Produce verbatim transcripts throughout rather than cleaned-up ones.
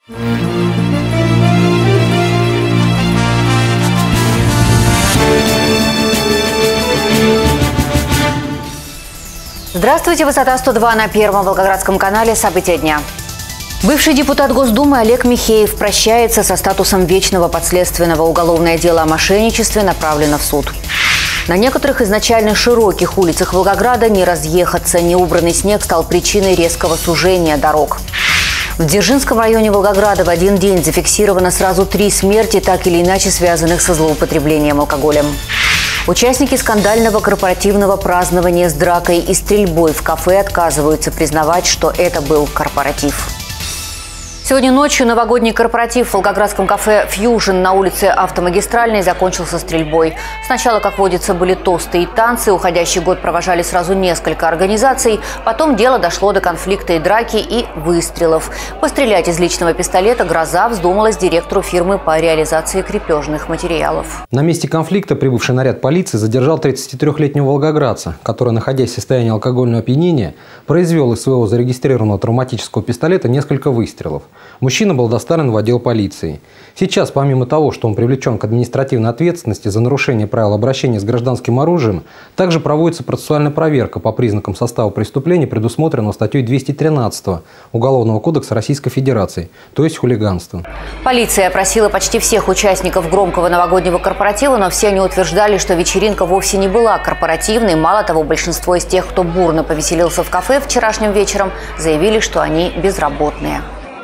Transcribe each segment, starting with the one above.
Здравствуйте, высота сто два на Первом Волгоградском канале. События дня. Бывший депутат Госдумы Олег Михеев прощается со статусом вечного подследственного. Уголовное дело о мошенничестве направлено в суд. На некоторых изначально широких улицах Волгограда не разъехаться. Неубранный снег стал причиной резкого сужения дорог. В Дзержинском районе Волгограда в один день зафиксировано сразу три смерти, так или иначе связанных со злоупотреблением алкоголем. Участники скандального корпоративного празднования с дракой и стрельбой в кафе отказываются признавать, что это был корпоратив. Сегодня ночью новогодний корпоратив в волгоградском кафе «Фьюжн» на улице Автомагистральной закончился стрельбой. Сначала, как водится, были тосты и танцы. Уходящий год провожали сразу несколько организаций. Потом дело дошло до конфликта и драки и выстрелов. Пострелять из личного пистолета «Гроза» вздумалась директору фирмы по реализации крепежных материалов. На месте конфликта прибывший наряд полиции задержал тридцатитрёхлетнего волгоградца, который, находясь в состоянии алкогольного опьянения, произвел из своего зарегистрированного травматического пистолета несколько выстрелов. Мужчина был доставлен в отдел полиции. Сейчас, помимо того, что он привлечен к административной ответственности за нарушение правил обращения с гражданским оружием, также проводится процессуальная проверка по признакам состава преступления, предусмотренного статьей двести тринадцать Уголовного кодекса Российской Федерации, то есть хулиганство. Полиция опросила почти всех участников громкого новогоднего корпоратива, но все они утверждали, что вечеринка вовсе не была корпоративной. Мало того, большинство из тех, кто бурно повеселился в кафе вчерашним вечером, заявили, что они безработные.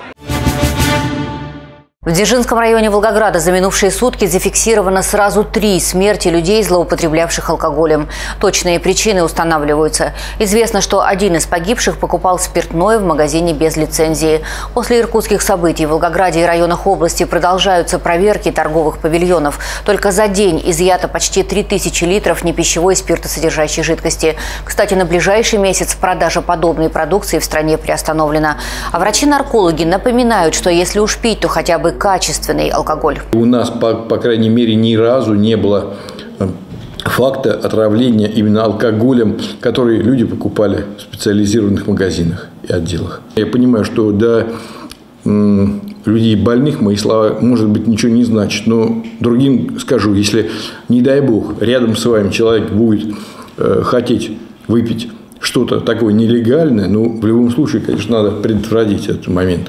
В Дзержинском районе Волгограда за минувшие сутки зафиксировано сразу три смерти людей, злоупотреблявших алкоголем. Точные причины устанавливаются. Известно, что один из погибших покупал спиртное в магазине без лицензии. После иркутских событий в Волгограде и районах области продолжаются проверки торговых павильонов. Только за день изъято почти три тысячи литров непищевой спиртосодержащей жидкости. Кстати, на ближайший месяц продажа подобной продукции в стране приостановлена. А врачи-наркологи напоминают, что если уж пить, то хотя бы качественный алкоголь. У нас, по, по крайней мере, ни разу не было факта отравления именно алкоголем, который люди покупали в специализированных магазинах и отделах. Я понимаю, что для людей больных мои слова, может быть, ничего не значат, но другим скажу, если, не дай бог, рядом с вами человек будет э, хотеть выпить что-то такое нелегальное, ну, в любом случае, конечно, надо предотвратить этот момент.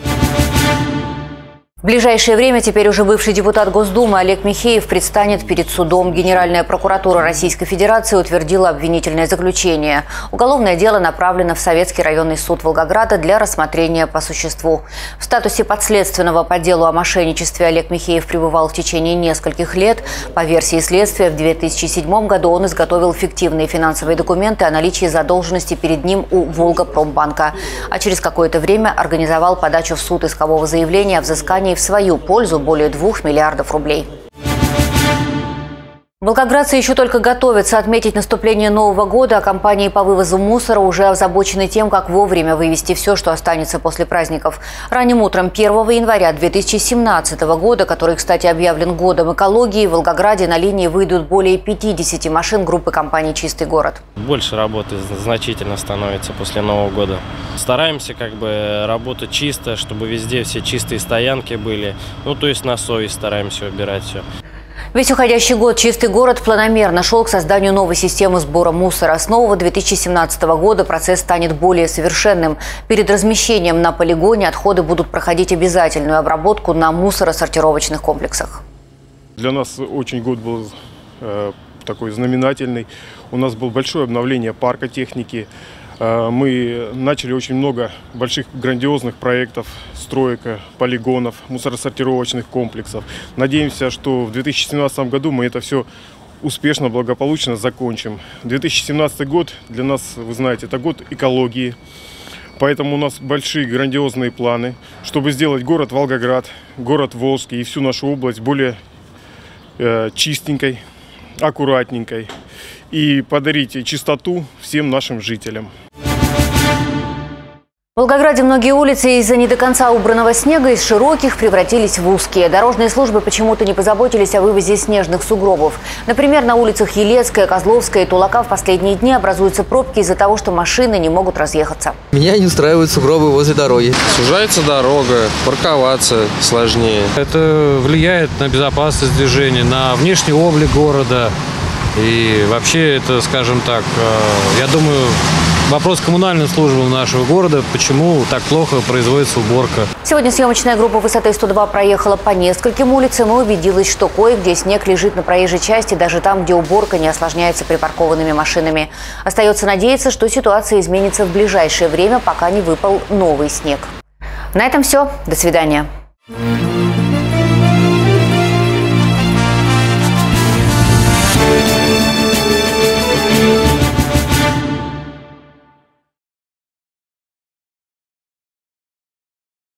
В ближайшее время теперь уже бывший депутат Госдумы Олег Михеев предстанет перед судом. Генеральная прокуратура Российской Федерации утвердила обвинительное заключение. Уголовное дело направлено в Советский районный суд Волгограда для рассмотрения по существу. В статусе подследственного по делу о мошенничестве Олег Михеев пребывал в течение нескольких лет. По версии следствия, в две тысячи седьмом году он изготовил фиктивные финансовые документы о наличии задолженности перед ним у Волгопромбанка. А через какое-то время организовал подачу в суд искового заявления о взыскании в свою пользу более двух миллиардов рублей. Волгоградцы еще только готовятся отметить наступление Нового года, а компании по вывозу мусора уже озабочены тем, как вовремя вывести все, что останется после праздников. Ранним утром первого января две тысячи семнадцатого года, который, кстати, объявлен годом экологии, в Волгограде на линии выйдут более пятидесяти машин группы компании «Чистый город». Больше работы значительно становится после Нового года. Стараемся как бы работать чисто, чтобы везде все чистые стоянки были. Ну, то есть на совесть стараемся убирать все. Весь уходящий год «Чистый город» планомерно шел к созданию новой системы сбора мусора. С нового две тысячи семнадцатого года процесс станет более совершенным. Перед размещением на полигоне отходы будут проходить обязательную обработку на мусоросортировочных комплексах. Для нас очень год был э, такой знаменательный. У нас было большое обновление парка техники. Мы начали очень много больших грандиозных проектов, строек, полигонов, мусоросортировочных комплексов. Надеемся, что в две тысячи семнадцатом году мы это все успешно, благополучно закончим. две тысячи семнадцатый год для нас, вы знаете, это год экологии. Поэтому у нас большие грандиозные планы, чтобы сделать город Волгоград, город Волжский и всю нашу область более э, чистенькой, аккуратненькой и подарить чистоту всем нашим жителям. В Волгограде многие улицы из-за не до конца убранного снега из широких превратились в узкие. Дорожные службы почему-то не позаботились о вывозе снежных сугробов. Например, на улицах Елецкая, Козловская и Тулака в последние дни образуются пробки из-за того, что машины не могут разъехаться. Меня не устраивают сугробы возле дороги. Сужается дорога, парковаться сложнее. Это влияет на безопасность движения, на внешний облик города. И вообще это, скажем так, я думаю, вопрос коммунальным службам нашего города, почему так плохо производится уборка. Сегодня съемочная группа «Высоты сто два» проехала по нескольким улицам и убедилась, что кое-где снег лежит на проезжей части, даже там, где уборка не осложняется припаркованными машинами. Остается надеяться, что ситуация изменится в ближайшее время, пока не выпал новый снег. На этом все. До свидания.